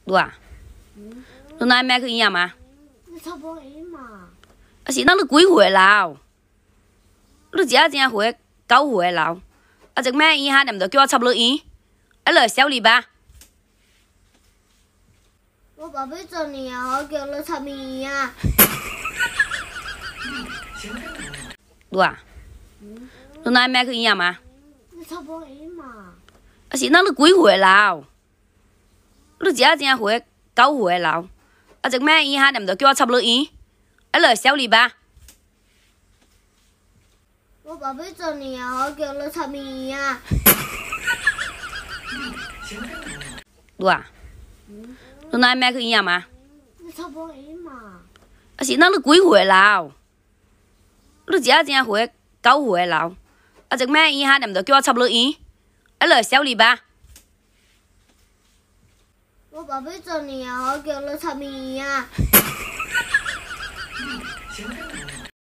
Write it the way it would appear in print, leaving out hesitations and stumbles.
录啊！你哪买去养嘛？ 你差不多嘛？ 啊是，那你几岁了？你真正岁9岁了，啊，这买一下念就叫我插落院，啊，来小礼吧。 我爸爸做年啊，我叫你插面啊。 录啊！你哪买去养嘛？ 你差不多嘛？ 啊是，那你几岁了？你真正岁9岁了，啊，这买一下念就叫我插落院，啊，来小礼吧。 我爸爸做年啊，我叫你插面啊。 录啊！你哪买去养嘛？ 你差不多嘛？ 啊是，那你几岁了？你真正岁9岁了，啊，这买一下念就叫我插落院，啊，来小礼吧。 我爸爸做年啊，我叫你插面啊。